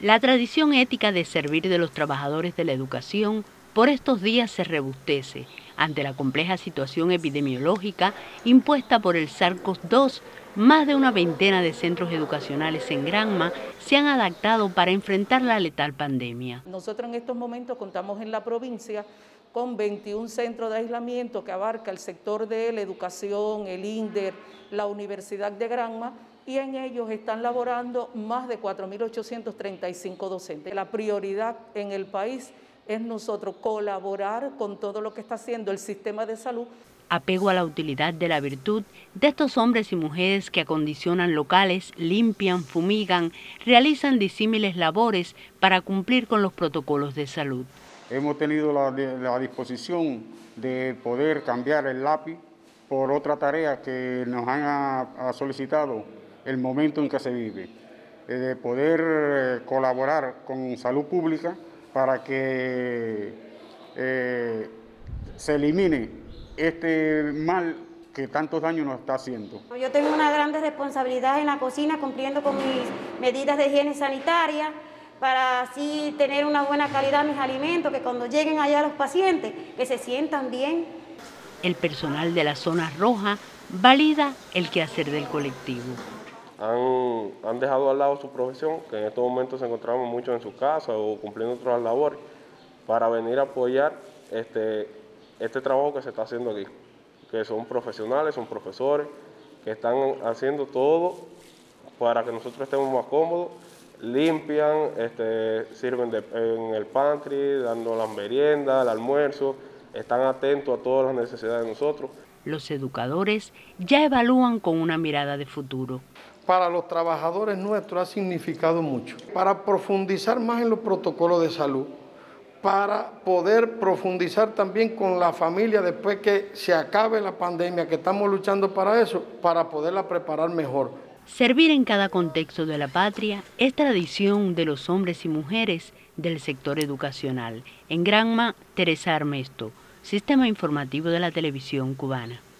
La tradición ética de servir de los trabajadores de la educación por estos días se rebustece ante la compleja situación epidemiológica impuesta por el SARS-CoV-2. Más de una veintena de centros educacionales en Granma se han adaptado para enfrentar la letal pandemia. Nosotros en estos momentos contamos en la provincia con 21 centros de aislamiento que abarca el sector de la educación, el INDER, la Universidad de Granma, y en ellos están laborando más de 4.835 docentes. La prioridad en el país es nosotros colaborar con todo lo que está haciendo el sistema de salud. Apego a la utilidad de la virtud de estos hombres y mujeres que acondicionan locales, limpian, fumigan, realizan disímiles labores para cumplir con los protocolos de salud. Hemos tenido la disposición de poder cambiar el lápiz por otra tarea que nos han solicitado el momento en que se vive, de poder colaborar con salud pública para que se elimine este mal que tantos daños nos está haciendo. Yo tengo una gran responsabilidad en la cocina, cumpliendo con mis medidas de higiene sanitaria, para así tener una buena calidad mis alimentos, que cuando lleguen allá los pacientes, que se sientan bien. El personal de la zona roja valida el quehacer del colectivo. Han dejado al lado su profesión, que en estos momentos se encontraban muchos en su casa o cumpliendo otras labores, para venir a apoyar este trabajo que se está haciendo aquí, que son profesionales, son profesores, que están haciendo todo para que nosotros estemos más cómodos, limpian, sirven en el pantry, dando las meriendas, el almuerzo, están atentos a todas las necesidades de nosotros. Los educadores ya evalúan con una mirada de futuro. Para los trabajadores nuestros ha significado mucho, para profundizar más en los protocolos de salud, para poder profundizar también con la familia después que se acabe la pandemia, que estamos luchando para eso, para poderla preparar mejor. Servir en cada contexto de la patria es tradición de los hombres y mujeres del sector educacional. En Granma, Teresa Armesto, Sistema Informativo de la Televisión Cubana.